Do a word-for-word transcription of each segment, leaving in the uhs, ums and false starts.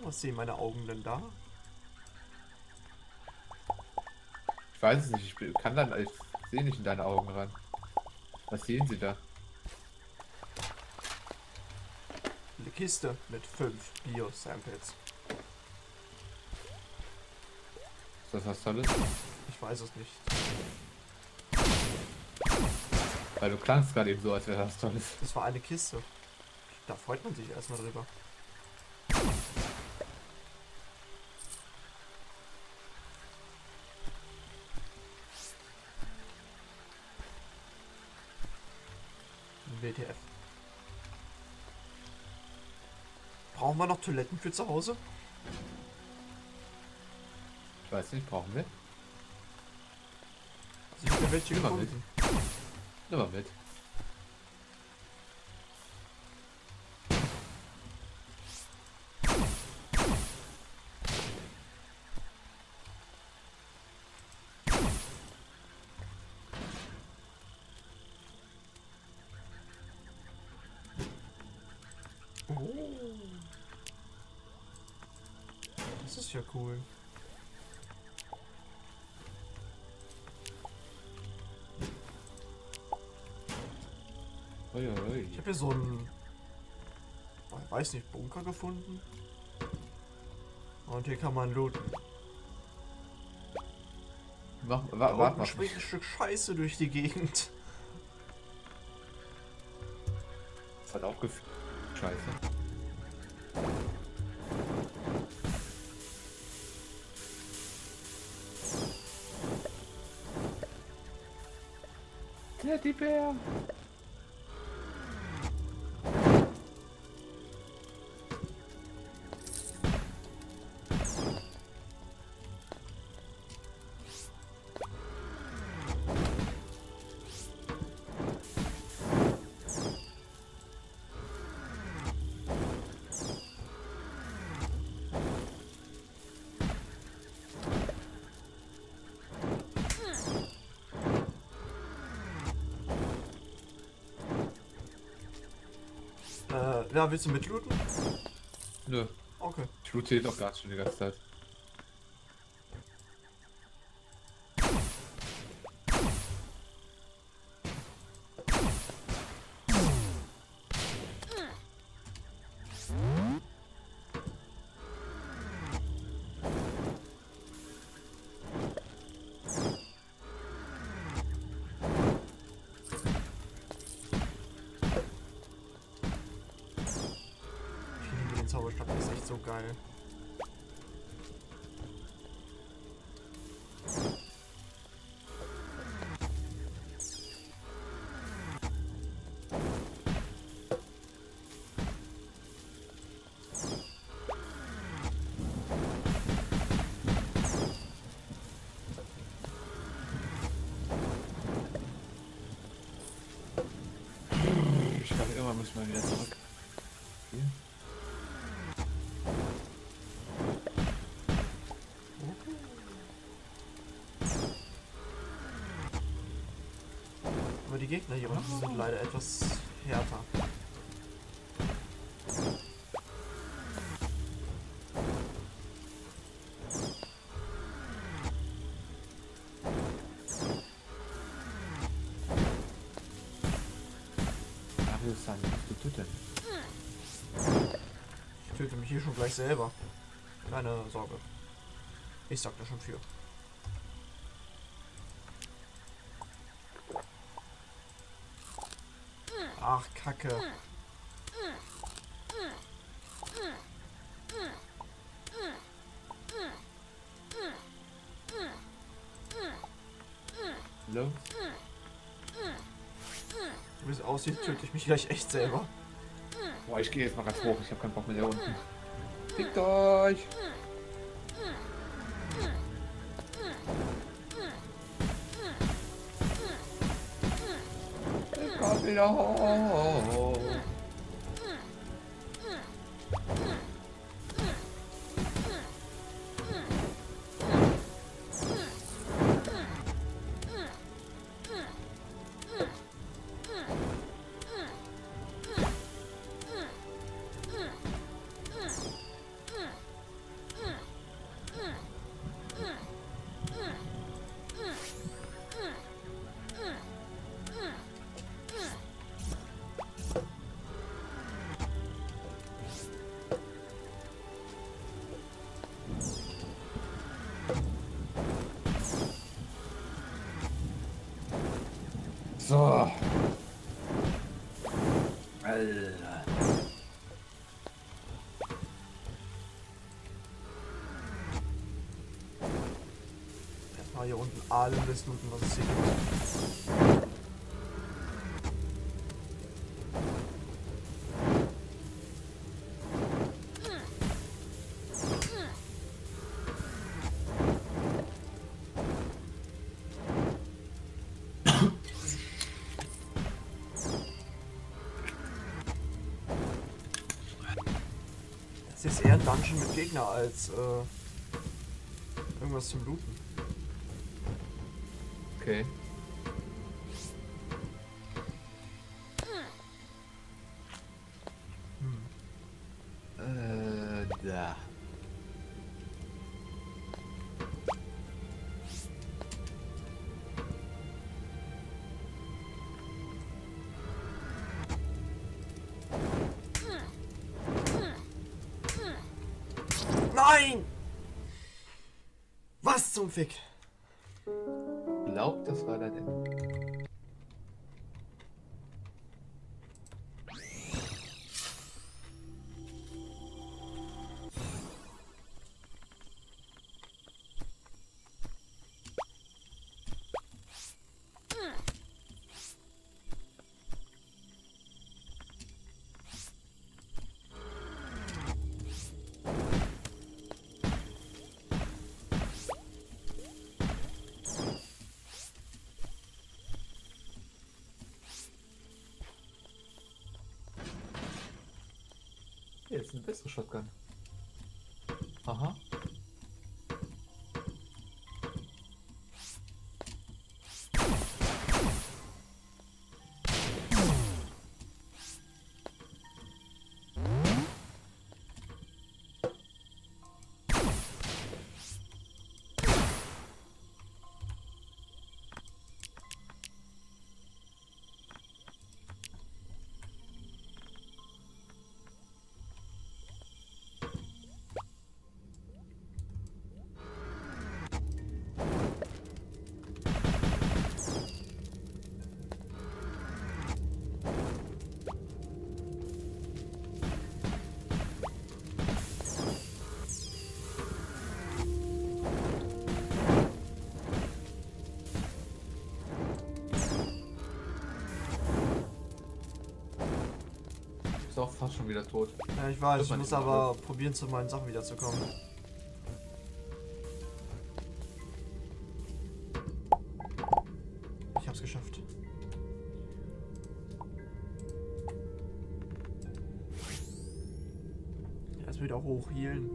Was sehen meine Augen denn da? Ich weiß es nicht, ich bin- kann dann, ich sehe nicht in deine Augen ran. Was sehen sie da? Eine Kiste mit fünf Bio-Samples. Ist das was Tolles? Ich weiß es nicht. Weil du klangst gerade eben so, als wäre das was Tolles. Das war eine Kiste. Da freut man sich erstmal drüber. W T F. Brauchen wir noch Toiletten für zu Hause? Ich weiß nicht, brauchen wir? Also ich habe welche Nimm mal gefunden. Nimm mal mit. Oh. Das ist ja cool. Ui, ui. Ich habe hier so einen, ich weiß nicht, Bunker gefunden. Und hier kann man looten. Mach, Da wa, warte unten mal. springt ein Stück Scheiße durch die Gegend. Das hat auch gefühlt. Scheiße. Teddybär. Äh, ja, willst du mitlooten? Nö. Okay. Ich routiere doch gerade schon die ganze Zeit. Ich liebe den Zauberstab, der ist echt so geil. Ich glaube, irgendwann muss ich mal wieder zurück. Hier. Aber die Gegner hier unten sind leider etwas härter. San, was du denn? Ich töte mich hier schon gleich selber. Keine Sorge. Ich sag da schon für. Ach, Kacke. Los. Wie es aussieht, töte ich mich gleich echt selber. Boah, ich gehe jetzt mal ganz hoch. Ich habe keinen Bock mehr hier unten. Fickt euch! Ich komm wieder hoch. So. Alter. Erstmal hier unten alles looten, was es hier gibt. Das ist eher ein Dungeon mit Gegner als äh, irgendwas zum Looten. Okay. Hm. Äh, da. Nein! Was zum Fick? Ich glaub, das war dein Ende. Jetzt eine bessere Shotgun. Aha. Ist auch fast schon wieder tot. Ja, ich weiß, Wird ich man muss nicht aber probieren, zu meinen Sachen wiederzukommen. Ich hab's geschafft. Erst wieder hochhealen.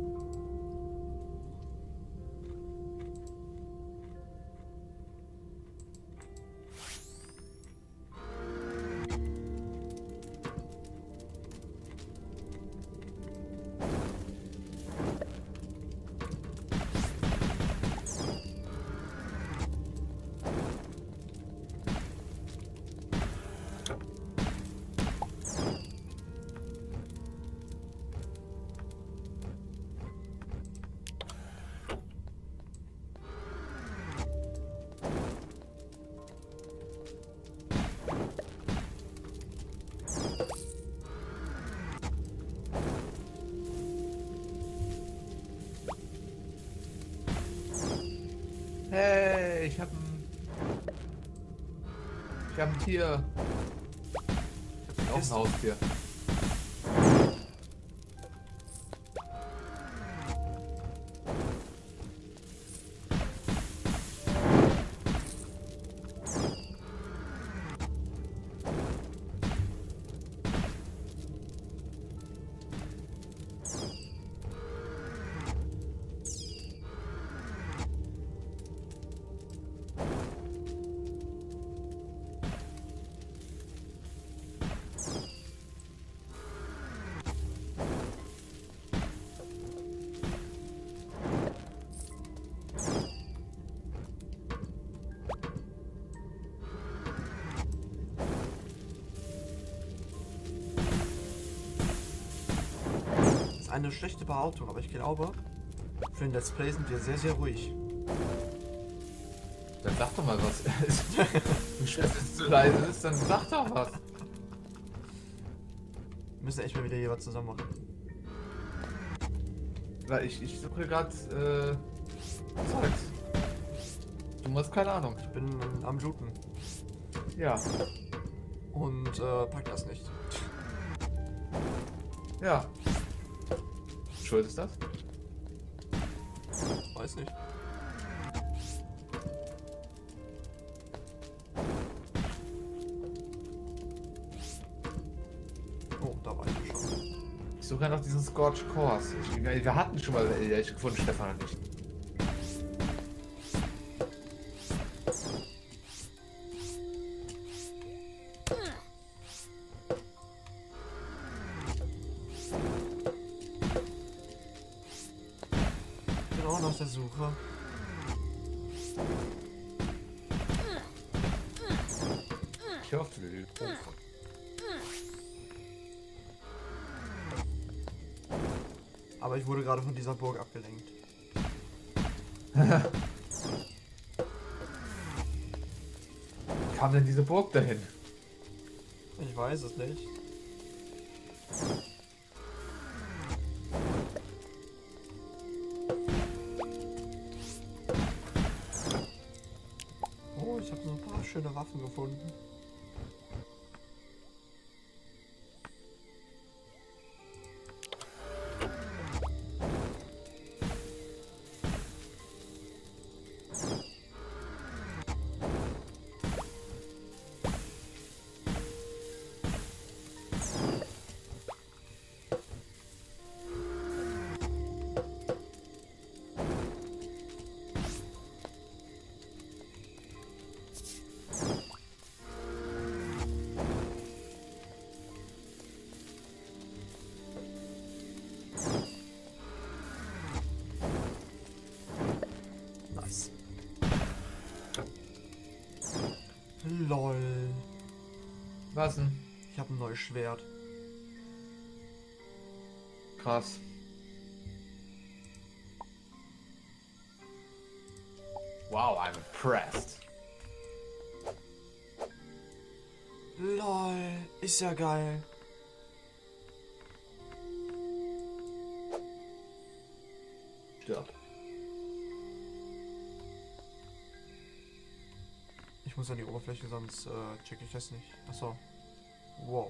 Hey, ich hab ein... Ich hab ein Tier. Ich hab auch ein Haustier. Eine schlechte Behauptung, aber ich glaube, für ein Let's Play sind wir sehr, sehr ruhig. Dann sag doch mal was. Du Chef ist zu leise ist, dann sag doch was. Wir müssen echt mal wieder hier was zusammen machen. Weil ich, ich suche gerade äh, Zeugs. Du musst keine Ahnung. Ich bin am Looten Ja. und äh, pack das nicht. Ja. Schuld ist das? Weiß nicht. Oh, da war ich schon. Ich suche ja noch diesen Scorch Course. Ich, wir hatten schon mal welche gefunden, Stefan und ich. Ich bin auch noch auf der Suche. Ich hoffe, du willst. Aber ich wurde gerade von dieser Burg abgelenkt. Wie kam denn diese Burg dahin? Ich weiß es nicht. Oh, ich habe so ein paar schöne Waffen gefunden. Nice. Lol. Was denn? Ich habe ein neues Schwert. Krass. Wow, I'm impressed. Lol. Ist ja geil. Stirb. Ich muss an die Oberfläche, sonst äh, check ich das nicht. Achso. Wow.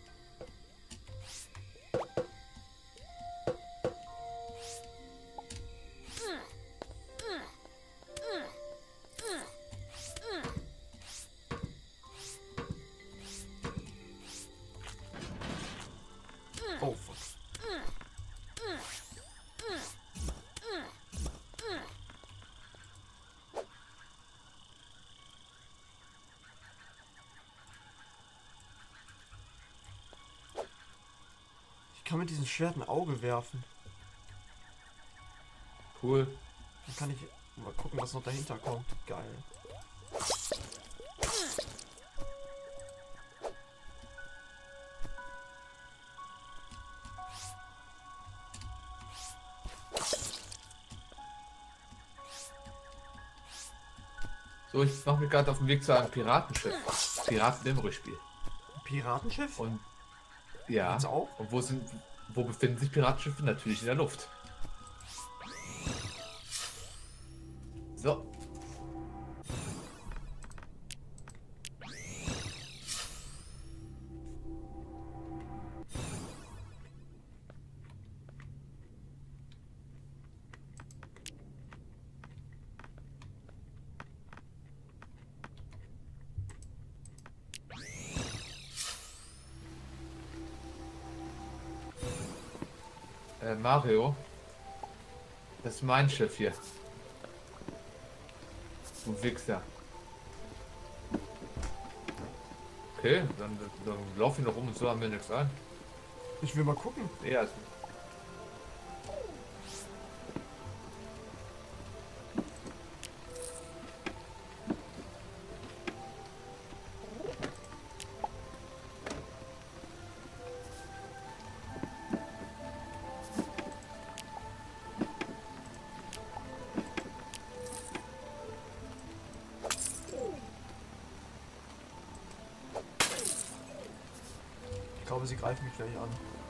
Oh fuck. Ich kann mit diesem Schwert ein Auge werfen. Cool. Dann kann ich mal gucken, was noch dahinter kommt. Geil. So, ich mache mich gerade auf dem Weg zu einem Piratenschiff. Piraten im Rückspiel. Piratenschiff? Und ja. Jetzt auch? Und wo sind, wo befinden sich Piratenschiffe? Natürlich in der Luft. So. Äh, Mario. Das ist mein Schiff hier. Du Wichser. Okay, dann, dann laufen wir noch rum und so haben wir nichts an. Ich will mal gucken. Ja, ist Ich glaube, sie greifen mich gleich an.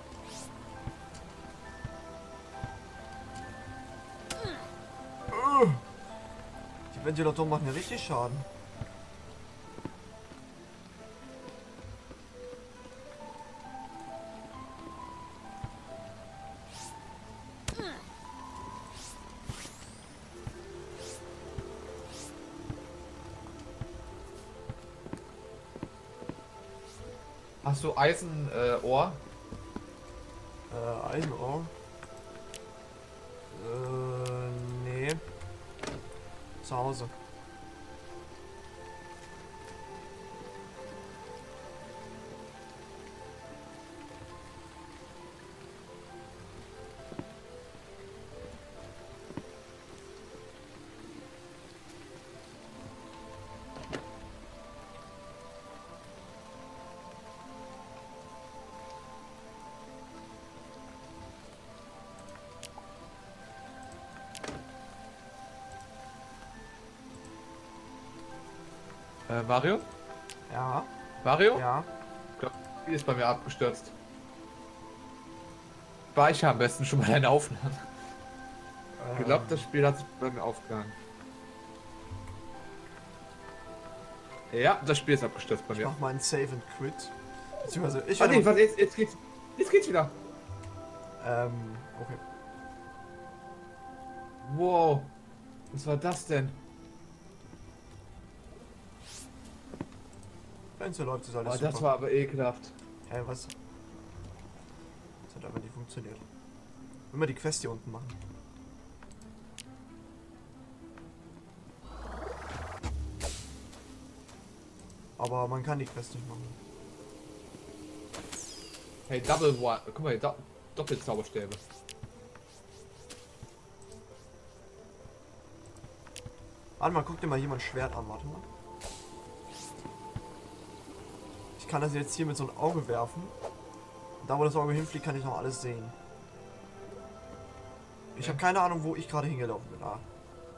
Die Ventilatoren machen ja richtig Schaden. Hast du Eisenohr? Äh, Ohr? Äh, Eisenohr? Äh, nee. Zu Hause. Äh, Mario? Ja. Mario? Ja. Ich glaube, die ist bei mir abgestürzt. Speichere am besten schon mal deine Aufnahmen. Ich glaube, das Spiel hat sich bei mir aufgehangen. Ja, das Spiel ist abgestürzt bei Ich mir. mach mal einen Save and Quit. Beziehungsweise ich Ah, nee, werde- warte, jetzt, jetzt geht's. Jetzt geht's wieder. Ähm, okay. Wow. Was war das denn? Wenn es so läuft, ist alles Oh, super. das war aber ekelhaft. Hä, was? Das hat aber nicht funktioniert. Wenn wir die Quest hier unten machen. Aber man kann die Quest nicht machen. Hey, Double One. Guck mal hier, Do Doppelzauberstäbe. Warte mal, guck dir mal jemand Schwert an, warte mal. Ich kann das jetzt hier mit so einem Auge werfen. Und da wo das Auge hinfliegt, kann ich noch alles sehen. Ich habe keine Ahnung, wo ich gerade hingelaufen bin. Ah.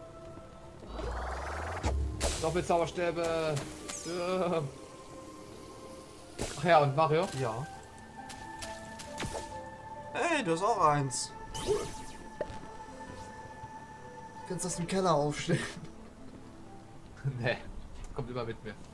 Doppelzauberstäbe. Ja. Ach ja, und Mario? Ja. Hey, du hast auch eins. Du kannst das im Keller aufstellen. Nee, kommt immer mit mir.